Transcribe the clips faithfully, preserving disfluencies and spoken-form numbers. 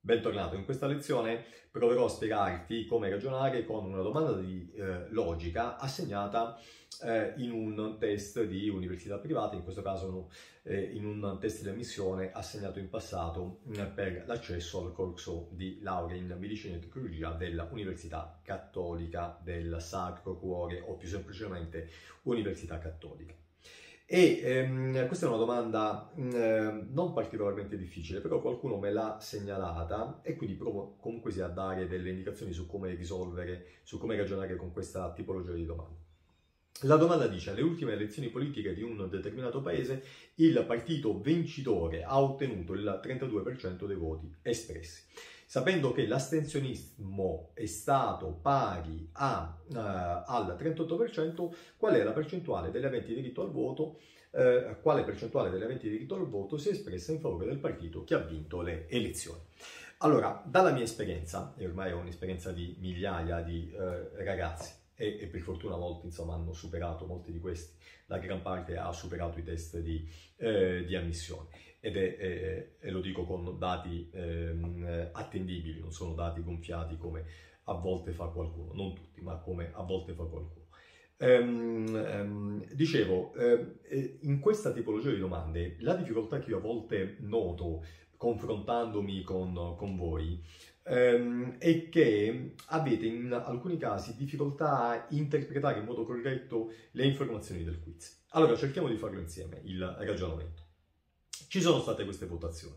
Bentornato, in questa lezione proverò a spiegarti come ragionare con una domanda di eh, logica assegnata eh, in un test di università privata, in questo caso no, eh, in un test di ammissione assegnato in passato eh, per l'accesso al corso di laurea in medicina e tecnologia dell'Università Cattolica del Sacro Cuore, o più semplicemente Università Cattolica. E ehm, questa è una domanda eh, non particolarmente difficile, però qualcuno me l'ha segnalata e quindi provo comunque sia a dare delle indicazioni su come risolvere, su come ragionare con questa tipologia di domanda. La domanda dice: alle ultime elezioni politiche di un determinato paese il partito vincitore ha ottenuto il trentadue per cento dei voti espressi. Sapendo che l'astensionismo è stato pari a, uh, al trentotto per cento, qual è la percentuale degli aventi diritto al voto, uh, quale percentuale degli aventi diritto al voto si è espressa in favore del partito che ha vinto le elezioni? Allora, dalla mia esperienza, e ormai ho un'esperienza di migliaia di uh, ragazzi, e, e per fortuna molti insomma hanno superato, molti di questi, la gran parte ha superato i test di, eh, di ammissione. Ed è, eh, e lo dico con dati eh, attendibili, non sono dati gonfiati come a volte fa qualcuno, non tutti, ma come a volte fa qualcuno. Ehm, ehm, dicevo, eh, in questa tipologia di domande, la difficoltà che io a volte noto confrontandomi con, con voi ehm, è che avete in alcuni casi difficoltà a interpretare in modo corretto le informazioni del quiz. Allora cerchiamo di farlo insieme, il ragionamento. Ci sono state queste votazioni.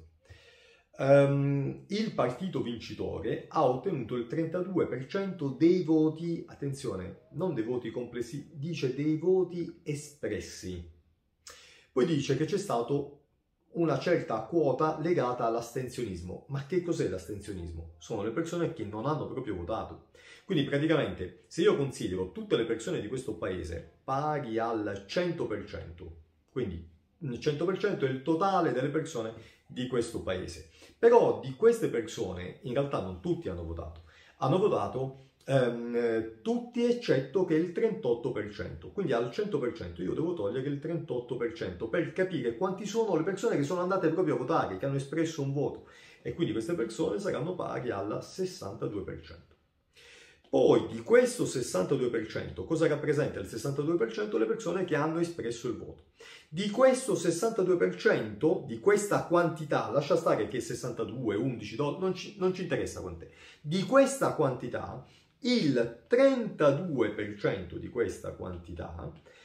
Um, il partito vincitore ha ottenuto il trentadue per cento dei voti, attenzione, non dei voti complessivi, dice dei voti espressi. Poi dice che c'è stata una certa quota legata all'astensionismo. Ma che cos'è l'astensionismo? Sono le persone che non hanno proprio votato. Quindi praticamente se io considero tutte le persone di questo paese pari al cento per cento, quindi il cento per cento è il totale delle persone di questo paese. Però di queste persone, in realtà non tutti hanno votato. Hanno votato ehm, tutti eccetto che il trentotto per cento. Quindi al cento per cento io devo togliere il trentotto per cento per capire quanti sono le persone che sono andate proprio a votare, che hanno espresso un voto. E quindi queste persone saranno pari al sessantadue per cento. Poi di questo sessantadue per cento, cosa rappresenta il sessantadue per cento? Le persone che hanno espresso il voto. Di questo sessantadue per cento, di questa quantità, lascia stare che sessantadue, undici, dodici, non ci, non ci interessa quant'è, di questa quantità, il trentadue per cento di questa quantità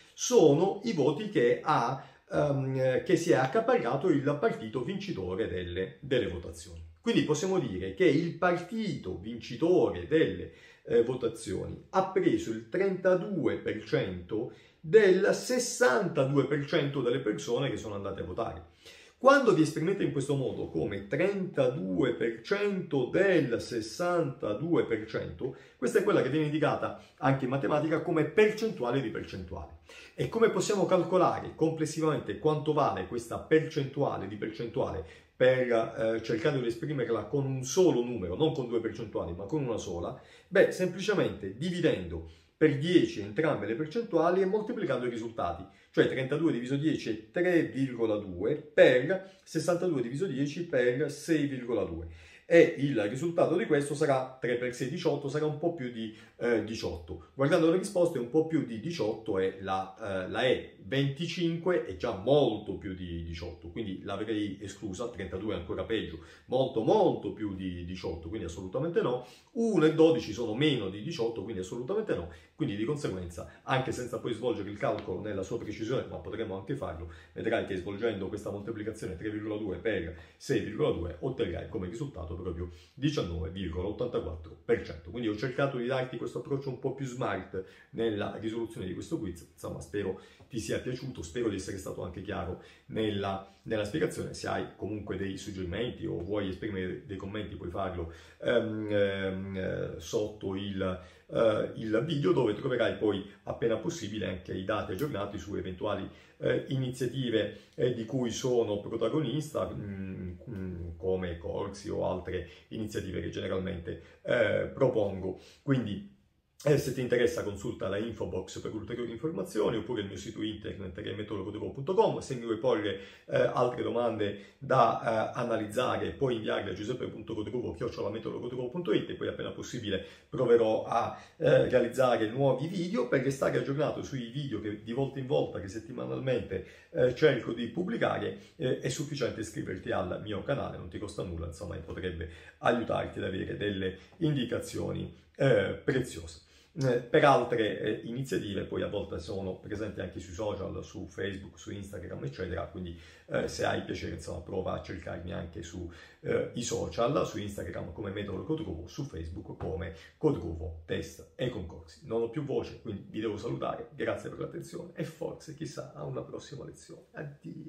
sono i voti che, ha, um, che si è accaparrato il partito vincitore delle, delle votazioni. Quindi possiamo dire che il partito vincitore delle eh, votazioni ha preso il trentadue per cento del sessantadue per cento delle persone che sono andate a votare. Quando vi esprimete in questo modo come trentadue per cento del sessantadue per cento, questa è quella che viene indicata anche in matematica come percentuale di percentuale. E come possiamo calcolare complessivamente quanto vale questa percentuale di percentuale per eh, cercare di esprimerla con un solo numero, non con due percentuali, ma con una sola? Beh, semplicemente dividendo per dieci entrambe le percentuali e moltiplicando i risultati, cioè trentadue diviso dieci è tre virgola due per sessantadue diviso dieci per sei virgola due. E il risultato di questo sarà tre per sei, diciotto, sarà un po' più di eh, diciotto. Guardando le risposte un po' più di diciotto è la, eh, la E, venticinque è già molto più di diciotto, quindi l'avrei esclusa, trentadue è ancora peggio, molto molto più di diciotto, quindi assolutamente no. uno e dodici sono meno di diciotto, quindi assolutamente no, quindi di conseguenza, anche senza poi svolgere il calcolo nella sua precisione, ma potremmo anche farlo, vedrai che svolgendo questa moltiplicazione tre virgola due per sei virgola due otterrai come risultato proprio diciannove virgola ottantaquattro per cento. Quindi ho cercato di darti questo approccio un po' più smart nella risoluzione di questo quiz, insomma spero ti sia piaciuto, spero di essere stato anche chiaro nella, nella spiegazione. Se hai comunque dei suggerimenti o vuoi esprimere dei commenti puoi farlo ehm, ehm, sotto il, eh, il video, dove troverai poi appena possibile anche i dati aggiornati su eventuali eh, iniziative eh, di cui sono protagonista, mh, mh, come corsi o altre iniziative che generalmente eh, propongo. Quindi Eh, se ti interessa consulta la info box per ulteriori informazioni oppure il mio sito internet che è metodologotrovo punto com. Se mi vuoi porre eh, altre domande da eh, analizzare puoi inviarle a giuseppe punto cotrovo chiocciola metodologotrovo punto it e poi appena possibile proverò a eh, realizzare nuovi video. Per restare aggiornato sui video che di volta in volta, che settimanalmente eh, cerco di pubblicare, eh, è sufficiente iscriverti al mio canale, non ti costa nulla, insomma, e potrebbe aiutarti ad avere delle indicazioni eh, preziose. Per altre eh, iniziative poi a volte sono presenti anche sui social, su Facebook, su Instagram, eccetera, quindi eh, se hai piacere, insomma, prova a cercarmi anche sui eh, social, su Instagram come Metodo Cotrovo, su Facebook come Cotrovo Test e Concorsi. Non ho più voce, quindi vi devo salutare, grazie per l'attenzione e forse, chissà, a una prossima lezione. Addio!